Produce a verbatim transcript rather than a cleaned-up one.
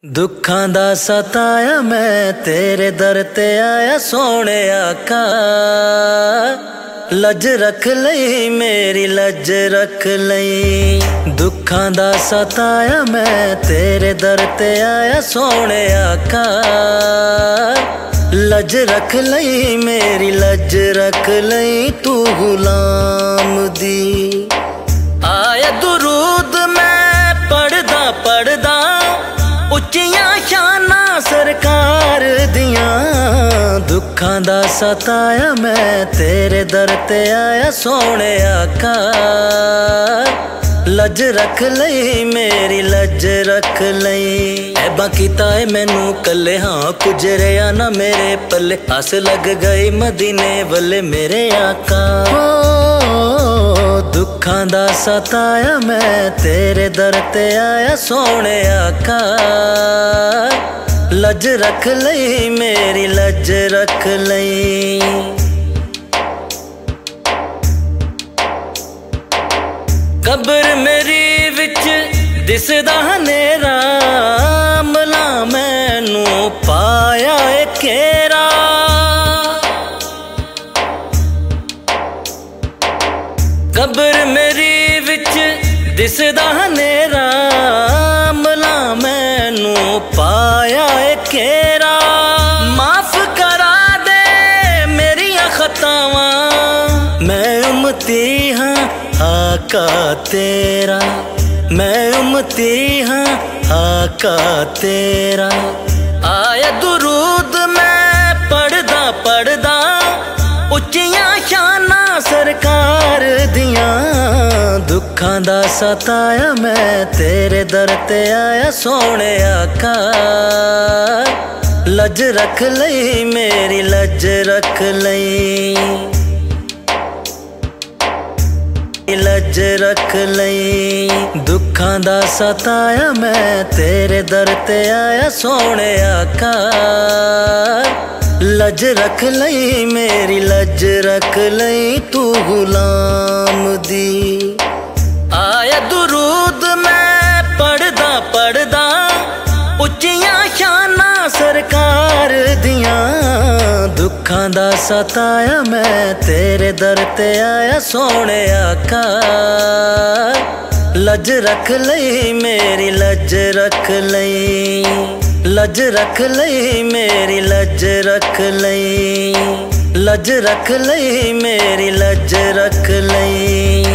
दुखां दा सताया मैं तेरे दर ते आया सोने आका। लज रख लई मेरी लज रख लई। दुखां दा सताया मैं तेरे दर ते आया सोने आका। लज रख लई मेरी लज रख लई। तू गुलाम दी आया दुरूद मैं पढ़दा पढ़दा उच्चियां शाना सरकार दियां। दुखां दा सताया मैं तेरे दर ते आया सोने आका। लज रख लई मेरी लज रख लई। ऐबा कीता है मैनू कले हाँ कुछ रहा ना मेरे पल्ले। आस लग गई मदीने वल्ले मेरे आका। दुखां दा सताया मैं तेरे दर ते आया सोने आका। लज रख लई मेरी लज रख लई। कब्र मेरी विच दिसदा हनेरा मला मैनू पाया ए घेरा। कब्र मेरी विच दिसदा हनेरा मला मैनू पाया ए घेरा। माफ करा दे मेरिया खतावां मैं उम्मती हाँ आका तेरा। मैं उम्मती हाँ आका तेरा। आया दुरूद मैं पढ़दा पढ़दा उच्चियां शाना सरकार दियां। दुखां दा सताया मैं तेरे दर ते आया सोने आका। लज रख लई मेरी लज रख लई। लज रख लई। दुखां दा सताया मैं तेरे दर ते आया सोने आका। लज रख लई मेरी लज रख लई। तू गुलाम दी आया दुरूद मैं पढ़दा पढ़दा उच्चियां शाना सरकार दियां। दुखां दा सताया मैं तेरे दर ते आया सोने आका। लज रख लई मेरी लज रख लई। लज रख लई मेरी लज रख लई। लज रख लई मेरी लज रख लई।